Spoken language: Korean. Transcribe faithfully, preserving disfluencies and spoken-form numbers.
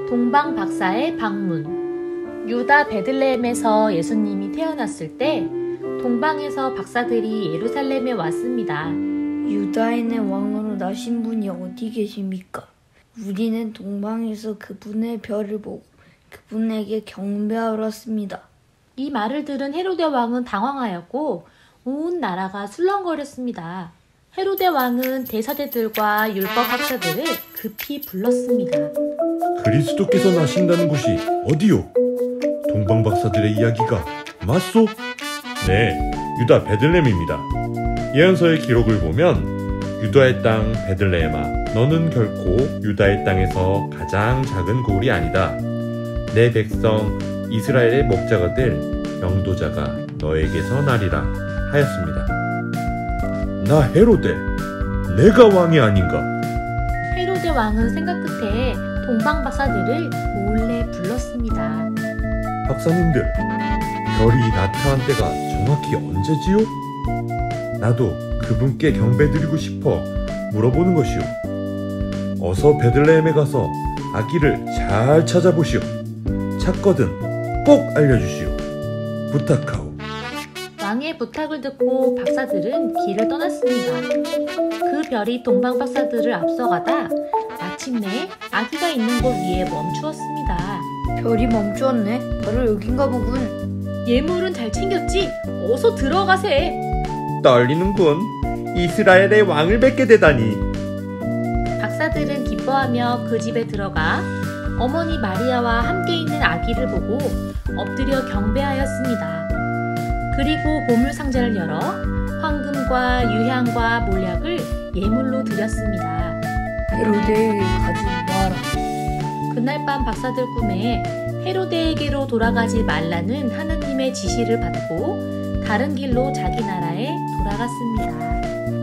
동방 박사의 방문. 유다 베들레헴에서 예수님이 태어났을 때 동방에서 박사들이 예루살렘에 왔습니다. 유다인의 왕으로 나신 분이 어디 계십니까? 우리는 동방에서 그분의 별을 보고 그분에게 경배하러 왔습니다. 이 말을 들은 헤로데 왕은 당황하였고 온 나라가 술렁거렸습니다. 헤로데 왕은 대사제들과 율법학자들을 급히 불렀습니다. 그리스도께서 나신다는 곳이 어디요? 동방박사들의 이야기가 맞소? 네, 유다 베들레헴입니다. 예언서의 기록을 보면 유다의 땅 베들레헴아, 너는 결코 유다의 땅에서 가장 작은 고울이 아니다. 내 백성 이스라엘의 목자가 될 명도자가 너에게서 나리라 하였습니다. 나 헤로데, 내가 왕이 아닌가? 헤로데 왕은 생각 끝에 동방 박사들을 몰래 불렀습니다. 박사님들, 별이 나타난 때가 정확히 언제지요? 나도 그분께 경배드리고 싶어 물어보는 것이오. 어서 베들레헴에 가서 아기를 잘 찾아보시오. 찾거든 꼭 알려주시오. 부탁하오. 왕의 부탁을 듣고 박사들은 길을 떠났습니다. 그 별이 동방 박사들을 앞서가다 마침내 아기가 있는 곳 위에 멈추었습니다. 별이 멈추었네. 바로 여긴가 보군. 예물은 잘 챙겼지? 어서 들어가세. 떨리는군. 이스라엘의 왕을 뵙게 되다니. 박사들은 기뻐하며 그 집에 들어가 어머니 마리아와 함께 있는 아기를 보고 엎드려 경배하였습니다. 그리고 보물 상자를 열어 황금과 유향과 몰약을 예물로 드렸습니다. 헤로데에게 가지 마라. 그날 밤 박사들 꿈에 헤로데에게로 돌아가지 말라는 하느님의 지시를 받고 다른 길로 자기 나라에 돌아갔습니다.